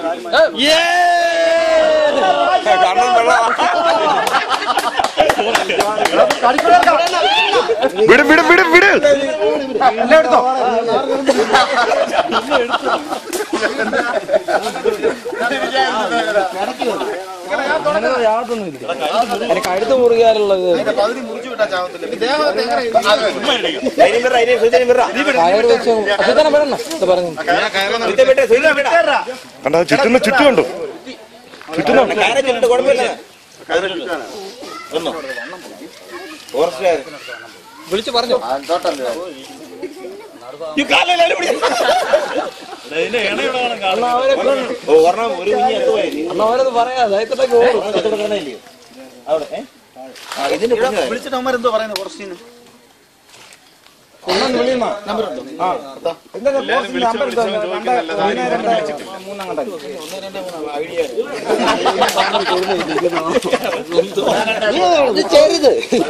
വിട് വിട് വിട് വിട് എടുത്തോ. കഴുത്ത് മുറിക്കാറുള്ളത് കണ്ടോ ചുറ്റുന്ന ചുറ്റുമുണ്ടോ ചുറ്റുന്നുണ്ട് വിളിച്ചു പറഞ്ഞു അവരത് പറയാതെ വിളിച്ചിട്ട് അവന്മാരെന്തോ പറയുന്നത് കുറച്ച് ചെയ്ത്